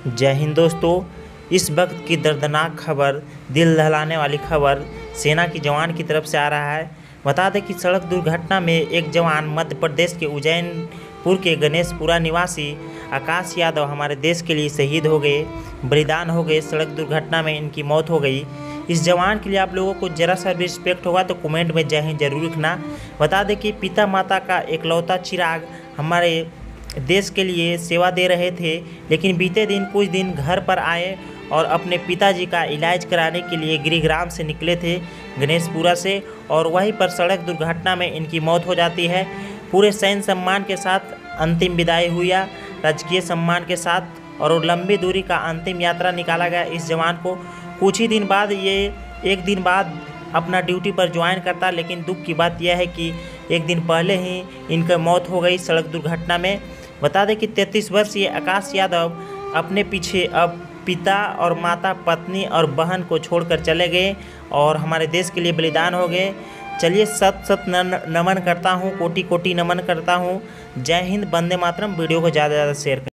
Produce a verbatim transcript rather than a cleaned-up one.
जय हिंद दोस्तों। इस वक्त की दर्दनाक खबर, दिल दहलाने वाली खबर सेना की जवान की तरफ से आ रहा है। बता दें कि सड़क दुर्घटना में एक जवान मध्य प्रदेश के उज्जैनपुर के गणेशपुरा निवासी आकाश यादव हमारे देश के लिए शहीद हो गए, बलिदान हो गए। सड़क दुर्घटना में इनकी मौत हो गई। इस जवान के लिए आप लोगों को जरा सा भी रिस्पेक्ट होगा तो कमेंट में जय हिंद जरूर लिखना। बता दें कि पिता माता का एकलौता चिराग हमारे देश के लिए सेवा दे रहे थे, लेकिन बीते दिन कुछ दिन घर पर आए और अपने पिताजी का इलाज कराने के लिए गिरिग्राम से निकले थे, गणेशपुरा से, और वहीं पर सड़क दुर्घटना में इनकी मौत हो जाती है। पूरे सैन्य सम्मान के साथ अंतिम विदाई हुई, राजकीय सम्मान के साथ, और लंबी दूरी का अंतिम यात्रा निकाला गया इस जवान को। कुछ ही दिन बाद, ये एक दिन बाद अपना ड्यूटी पर ज्वाइन करता, लेकिन दुख की बात यह है कि एक दिन पहले ही इनकी मौत हो गई सड़क दुर्घटना में। बता दें कि तैंतीस वर्षीय आकाश यादव अपने पीछे अब पिता और माता, पत्नी और बहन को छोड़कर चले गए और हमारे देश के लिए बलिदान हो गए। चलिए सत सत नमन करता हूँ, कोटि कोटि नमन करता हूँ। जय हिंद, वंदे मातरम। वीडियो को ज़्यादा से ज़्यादा शेयर करें।